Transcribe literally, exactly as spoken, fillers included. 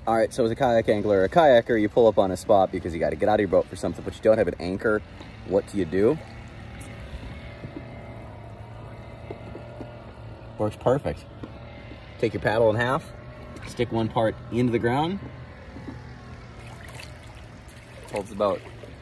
All right, so as a kayak angler or a kayaker, you pull up on a spot because you got to get out of your boat for something, but you don't have an anchor. What do you do? Works perfect. Take your paddle in half, stick one part into the ground. Holds about